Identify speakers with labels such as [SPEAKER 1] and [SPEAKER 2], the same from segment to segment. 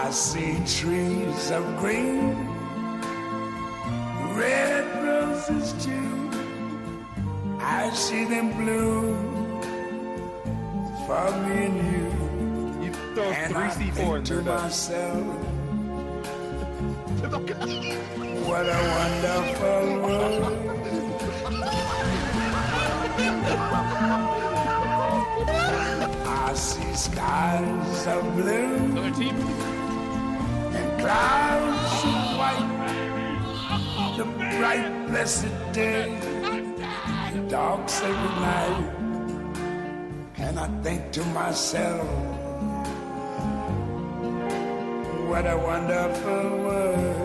[SPEAKER 1] I see trees of green, red roses too. I see them bloom for me and you.
[SPEAKER 2] You throw
[SPEAKER 1] And
[SPEAKER 2] 3C4
[SPEAKER 1] to myself, what a wonderful world. I see skies of blue and clouds of white, the bright blessed day, the dark sacred night, and I think to myself, what a wonderful world.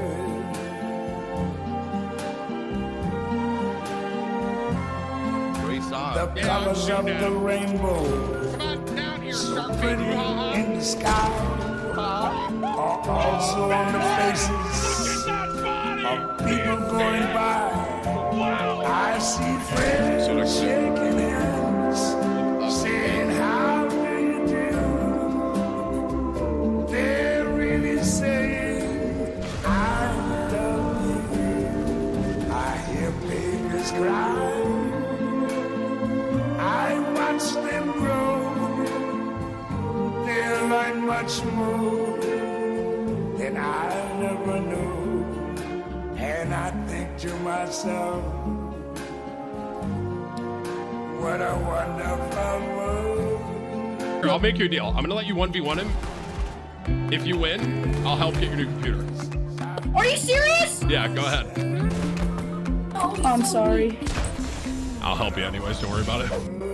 [SPEAKER 1] The colors of the rainbow, so pretty in the sky, are also on the faces of people going by. I see friends shaking hands, saying, how do you do? They're really saying, I love you. I hear babies cry. I watch them grow. They'll learn much more than I never knew. And I think to myself, what a wonderful world.
[SPEAKER 3] I'll make you a deal. I'm gonna let you 1v1 him. If you win, I'll help get your new computer.
[SPEAKER 4] Are you serious?
[SPEAKER 3] Yeah, go ahead.
[SPEAKER 4] Oh, I'm sorry.
[SPEAKER 3] I'll help you anyways, don't worry about it.